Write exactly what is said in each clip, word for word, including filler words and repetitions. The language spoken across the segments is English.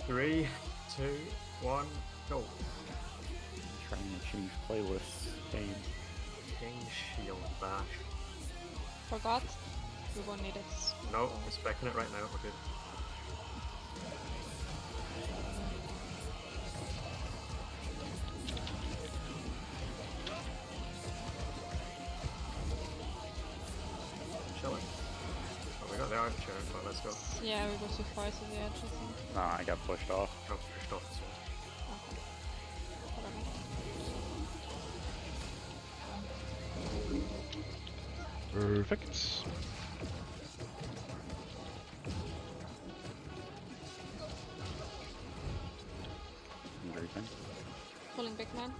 Three, two, one, go. Trying to change playlists. Game. King shield bash. Forgot. We won't need it. No, we're specking it right now. We're good. Chilling. Oh, we got the archer, but let's go. Yeah, we go too far to the edge, I think. Nah, I got pushed off. Got pushed off as well. Whatever. Perfect. Everything. Pulling big man.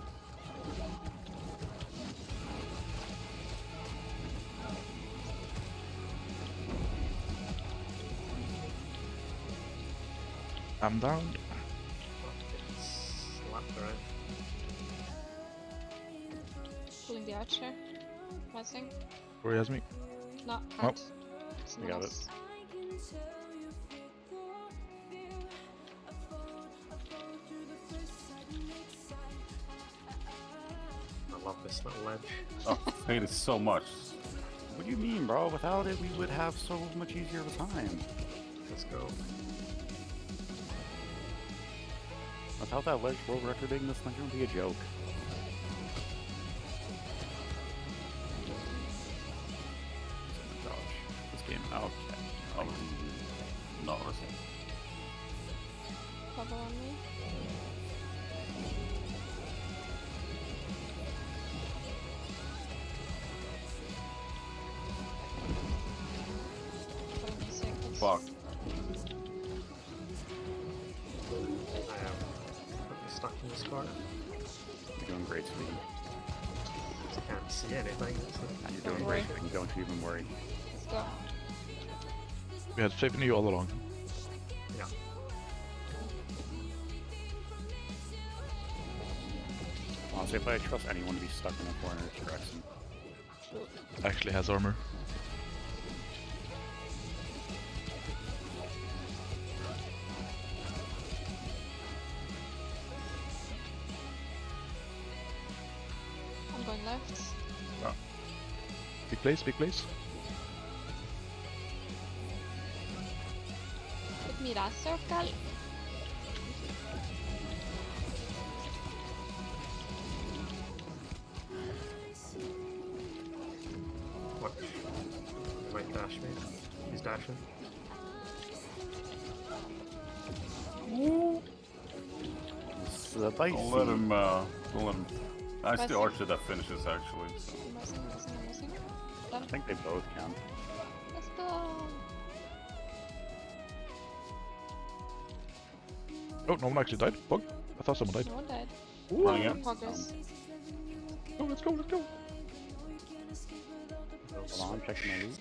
I'm down. Slapped around. Pulling the archer. Messing. Where has me? No, Oh. can't. Someone I got else. I love this little ledge. Oh, I hate it so much. What do you mean, bro? Without it, we would have so much easier of a time. Let's go. Without that ledge world recording, this thing would be a joke. Gosh, this game out. Oh, no, listen. Cover on me. Pulling seconds. Fuck. I am stuck in this corner. You're doing great, sweetie. Just can't see anything. So. And you're Don't doing worry. great, sweetie. Don't you even worry. Let's go. We had faith in you all along. Yeah. Honestly, if I trust anyone to be stuck in a corner, it's Rexen. Actually has armor. I'm going left. Big place, big place. Hit me that circle. What? He might dash me. He's dashing. The bite Don't let him, uh, don't let him. That's Press the him. archer that finishes, actually. So. I'm missing, I'm missing, I'm missing. Done. I think they both can. Let's go. Oh, no one actually died. Bug. I thought someone died. No one died. Running in. Progress. Oh, let's go, let's go. Hold on, checking my loot.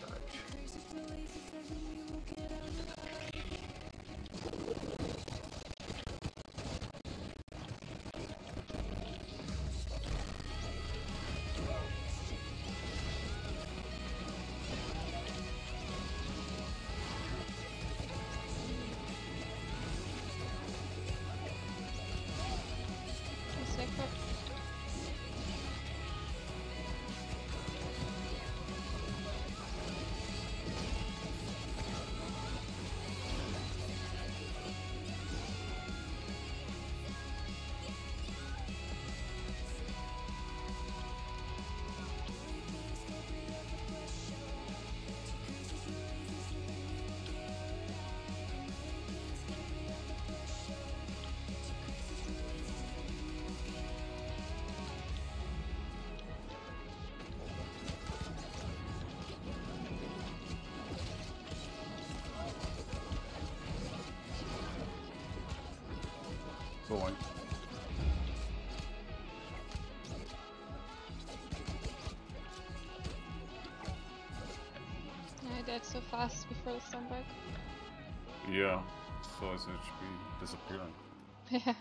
Secret. Going. I died so fast before the sunbreak. Yeah. So his H P disappearing. Yeah.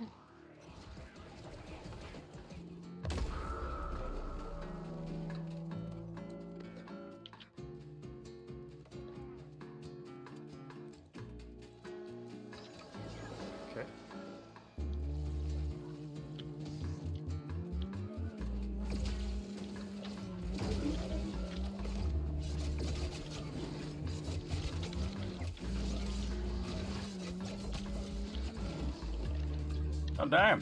Okay. Oh damn!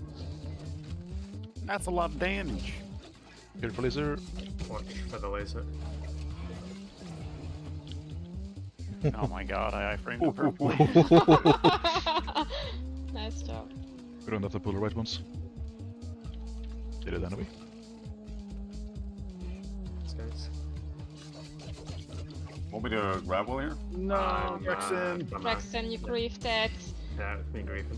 That's a lot of damage. Careful, laser. Watch for the laser. Oh my god, I framed it perfectly. Nice job. We don't have to pull the right ones. Did it anyway. These guys. Want me to grab one here? No, I'm, uh, Rexen. I'm, uh, Rexen, you griefed it. Yeah, it's me griefing.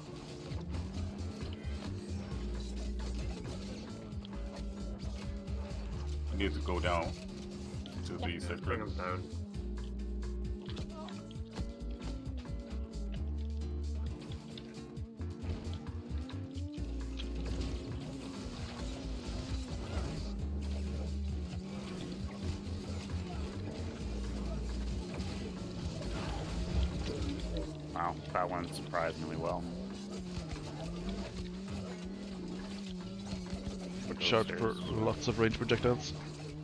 I need to go down to the Bring sector. them down. Wow, that went surprisingly well. Watch out for lots of range projectiles.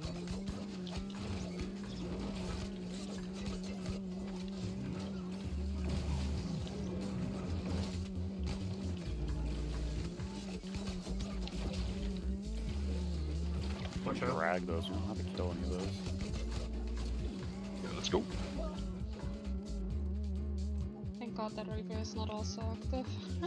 Watch out. Drag those, we don't have to kill any of those. Yeah, let's go. Thank god that Reaper is not also active.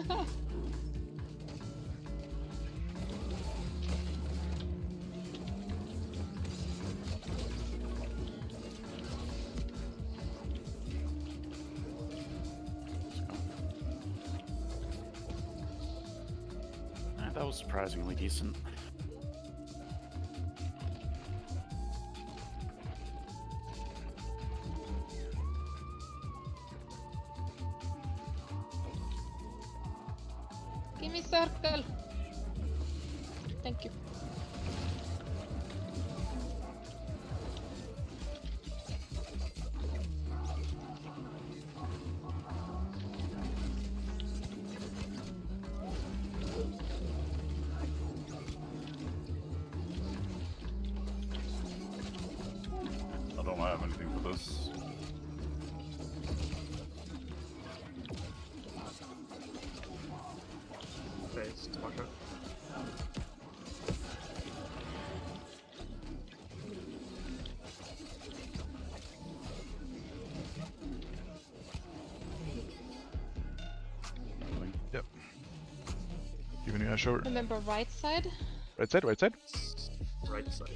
Eh, that was surprisingly decent. Give me circle. Thank you. I don't have anything for this. Phased. Watch out. Yep. Giving you a short. Remember right side? Right side, right side. Right side.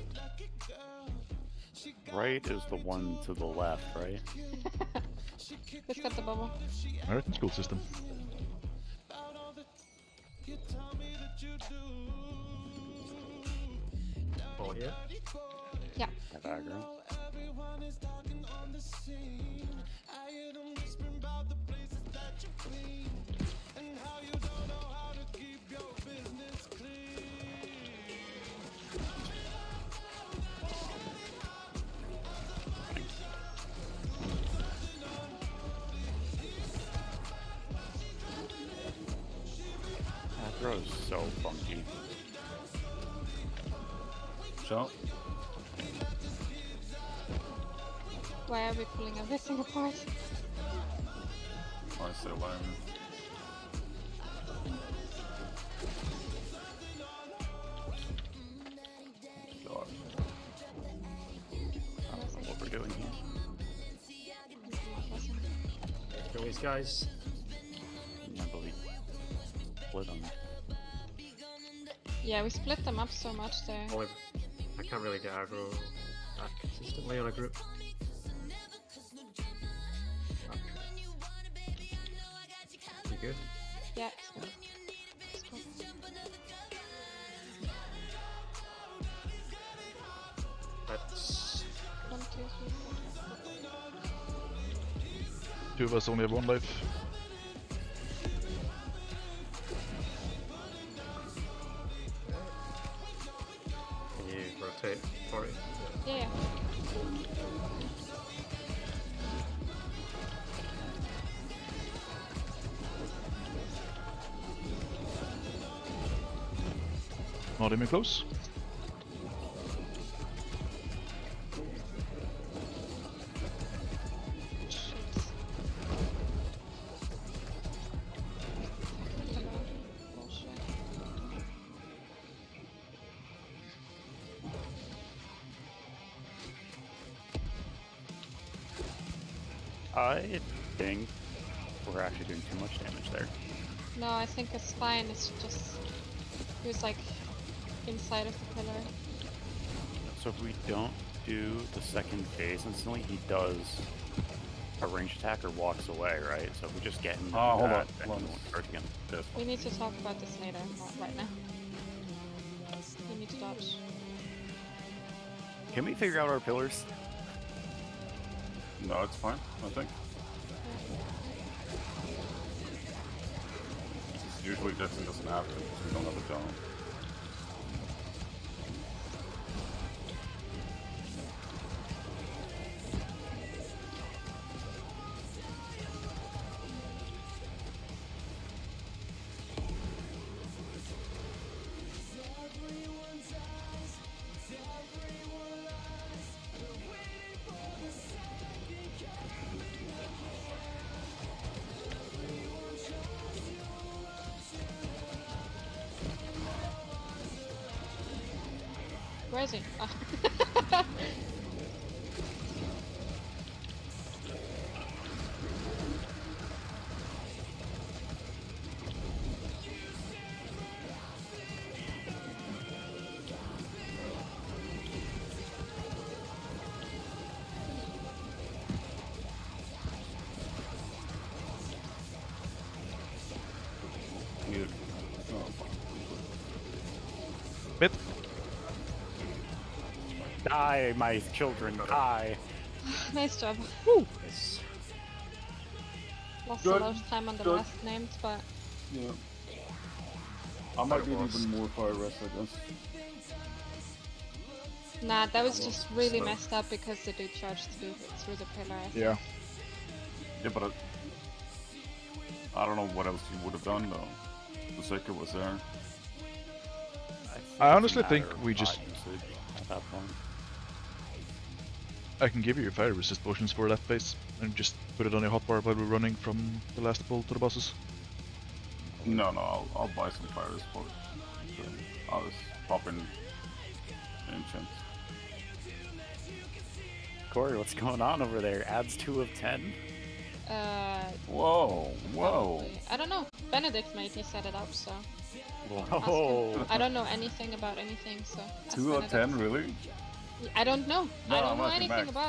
Right is the one to the left, right? Let's get the bubble. American school system. Oh yeah. Yeah. Have aggro. Aggro is so funky. So, Why are we pulling everything apart? I still alive. God. I don't know what we're doing here. Kill these guys. I believe split them. Yeah, we split them up so much there. Only I can't really get aggro that consistently on a group. You good? Yeah, it's good. It's good. That's One, two, three, four. Two of us only have one life. can you rotate for it? Yeah, yeah. Not even close. I think we're actually doing too much damage there. No, I think it's fine. It's just he was like inside of the pillar. So if we don't do the second phase instantly, he does a ranged attack or walks away, right? So if we just get him to Oh, do hold that, on, then hold he on. won't start again. Yes. We need to talk about this later, not right now. We need to dodge. Can we figure out our pillars? No, it's fine, I think. It's usually Destiny doesn't have it because we don't have a dome. Where is he? Oh. Needed. Oh, fuck. Bit. Die, my children, die! Nice job. Yes. Lost Good. a lot of time on the Good. last named, but Yeah. I might need boss. even more fire rest, I guess. nah, that was Well, just really slow. messed up because the dude charged through through the pillar. I think. Yeah. Yeah, but I, I don't know what else you would have done though. The Seeker was there. I, I it's a honestly matter think of we just- bot usage at that point. I can give you fire resist potions for that phase and just put it on your hotbar while we're running from the last pull to the bosses. No, no, I'll, I'll buy some fire rest for it. So I'll just pop in enchant. Corey, what's going on over there? Adds two of ten. Uh, Whoa, whoa. probably. I don't know. Benedict maybe set it up, so ask him. Whoa! I don't know anything about anything, so ask Two out of ten, Benedict. really? I don't know. No, I don't I'm know asking anything Max. about.